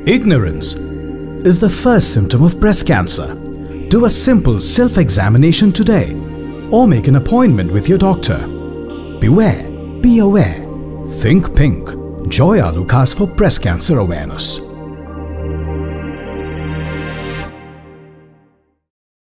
Ignorance is the first symptom of breast cancer. Do a simple self-examination today or make an appointment with your doctor. Beware, be aware. Think pink. Joyalukkas for breast cancer awareness.